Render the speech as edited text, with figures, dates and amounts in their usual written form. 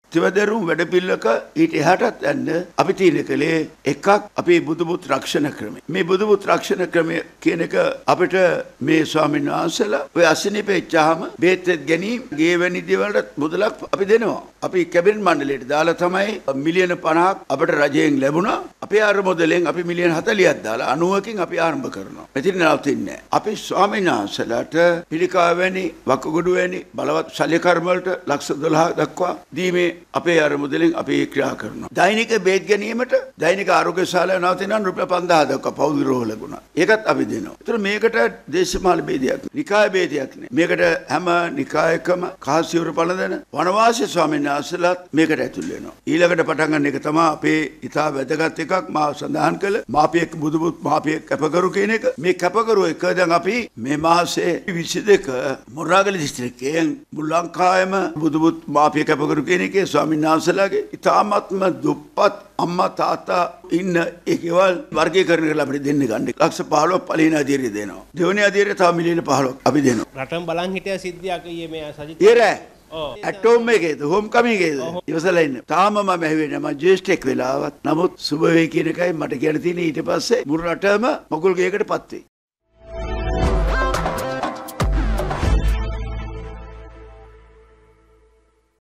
තිවදරුම් වැඩපිළිවෙලක ඊට එහාටත් යන්න අපි තීරණය කළේ එකක් අපේ බුදුබුත් රක්ෂණ ක්‍රමය. මේ බුදුබුත් රක්ෂණ ක්‍රමය කියන එක අපිට මේ ස්වාමීන් වහන්සේලා ඔය අසනීප වෙච්චාම බේත් ගැනීම ගේ වැනි දේවල්ට මුදලක් අපි දෙනවා. අපි කැබිනට් මණ්ඩලයට දාලා තමයි මිලියන 50ක් අපිට රජයෙන් ලැබුණා. අපේ අරමුදලෙන් අපි මිලියන 40ක් දාලා 90කින් අපි ආරම්භ කරනවා. මෙතන නවතින්නේ නැහැ. අපි ස්වාමීන් වහන්සේලාට පිළිකා වැනි වකුගඩු වැනි බලවත් ශල්‍ය කර්ම වලට ලක්ෂ 12 දක්වා දීමේ අපේ අරමුදලෙන් අපි ක්‍රියා කරනවා. දෛනික බේත් ගැනීමට දෛනික ආරෝග්‍ය ශාලාව නවතිනවා රුපියල් 5000 දක්වා පෞද්ගලික රෝග ලැබුණා. ඒකත් අපි දෙනවා. ඒතර මේකට දේශමාල ભેදයක් නෑ. නිකාය ભેදයක් නෑ. මේකට හැම නිකායකම කාසියුර පළඳන වනවාසී ස්වාමීන් වහන්සේලාත් මේකට ඇතුල් වෙනවා. ඊළඟට පටන් ගන්න එක තමයි අපේ ඉතා වැදගත් එකක් මා සඳහන් කළ මාපියෙක් බුදුබුත් මාපියෙක් කැපකරු කියන එක. මේ කැපකරු එක දැන් අපි මේ මාසේ 22 මොරාගල දිස්ත්‍රික්කයෙන් මුළු ලංකාවෙම බුදුබුත් මාපිය කැපකරු කියන එකේ ස්වාමීන් වහන්සේලාගේ ඉතාමත්ම දුප්පත් අම්මා තාත්තා ඉන්න ඒකවල වර්ගීකරණය කරලා අපිට දෙන්න ගන්න. ලක්ෂ 15ක් පළවෙනි අධීරය දෙනවා. දෙවෙනි අධීරය තව මිලියන 15ක් අපි දෙනවා. රටම බලන් හිටිය සිද්ධියක් ඊයේ මේ සජිත් ඊරෑ ඇටෝම් එකේද හෝම් කමින්ගේද ඉවසලා ඉන්න. තාම මම ඇහුවේ නෑ. මම ජේෂ්ඨෙක් වෙලාවත්. නමුත් සුබ වෙයි කියන එකයි මට කියන්න තියෙන්නේ. ඊට පස්සේ මුළු රටම මකුල් ගේකටපත් වෙයි.